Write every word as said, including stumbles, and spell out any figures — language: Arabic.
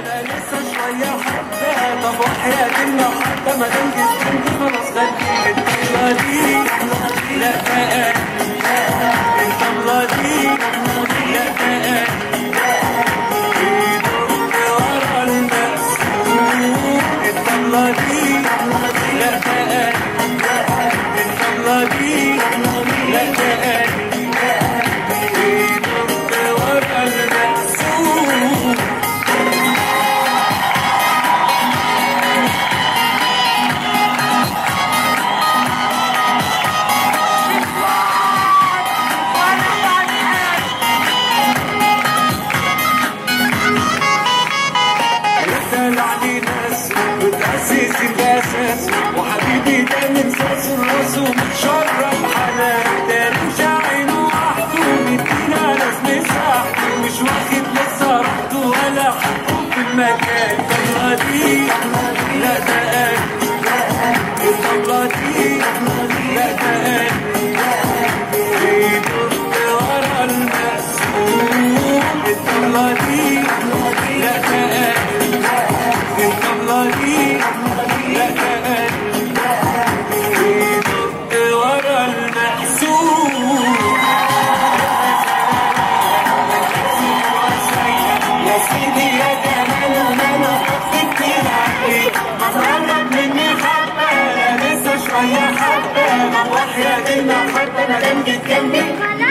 انا لسه شويه حبه. طب وحياة المحبه ما دام جيت عندي خلاص خليك الطبله دي. لا بقى الطبله دي لا بقى يدق ورا المقسوم. الطبله دي لا بقى الطبله دي لا بقى يدق ورا المقسوم. دلعني ناس بتأسس الأساس وحبيبي ده من ساس الراس ومتشرب حنان. ده مش عينه وحده مدينا ناس مساحته مش واخد لسه راحته ولا حقه في المكان. الطبلة دي لا ده قلبي الطبلة دي لا ده قلبي يدق ورا المقسوم. الطبلة دي لا ده قلبي الطبلة دي لا ده قلبي يدق ورا المقسوم. يا سيدي يا جمال وماله حب كتير عليك. ما تقرب مني حبة انا لسه شوية حبة. ما وحياة المحبة ما دام جيت جنبي